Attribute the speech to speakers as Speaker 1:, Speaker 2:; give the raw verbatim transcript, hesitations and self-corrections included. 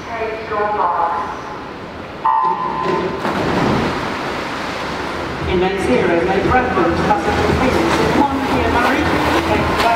Speaker 1: Take your marks.
Speaker 2: In lane zero, May Bradford, passenger Phoenix, one here, Murray, take